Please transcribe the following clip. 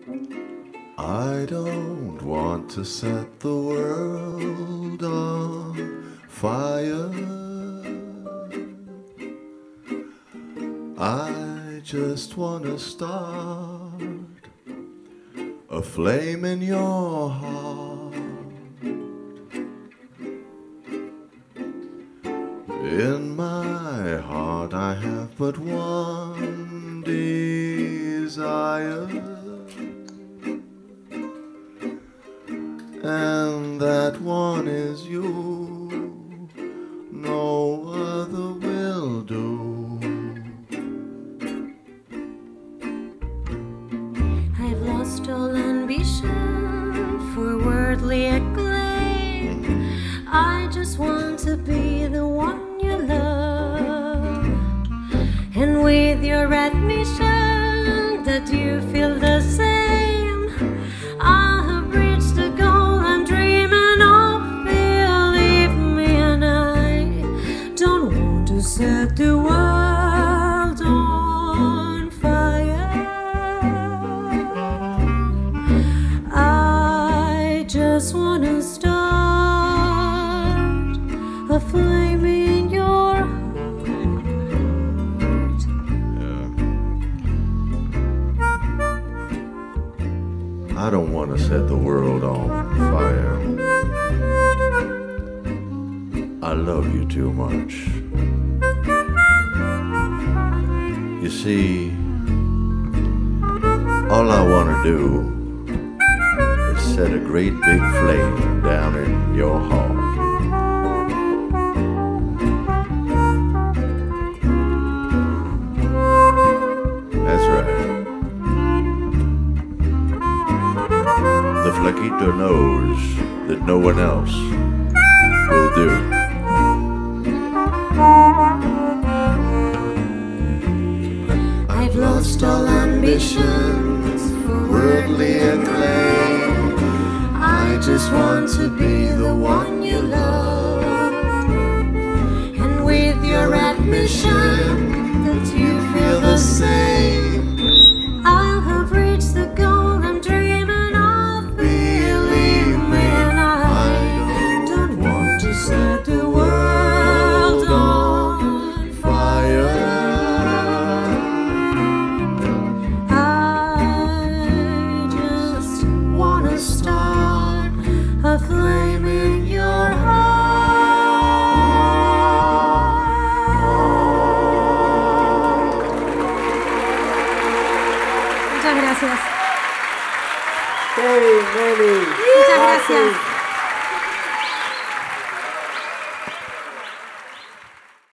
I don't want to set the world on fire. I just want to start a flame in your heart. In my heart I have but one desire, and that one is you. No other will do. I've lost all ambition for worldly acclaim. I just want to be the one you love, and with your admission that you feel the same, I have reached the goal I'm dreaming of. Believe me, and I don't want to set the world on fire. I just want to start a flame in your heart. I don't want to set the world on fire. I love you too much. You see, all I want to do is set a great big flame down in your heart. That's right. The flaquito knows that no one else will do. I've lost all ambitions for worldly acclaim. I just want to be the one you love, and with your admission that you feel the same, I'll have reached the goal I'm dreaming of. Believe me, and I don't want to set the world on fire. Start a flame in your heart. Muchas gracias. Hey, Manny. Muchas gracias.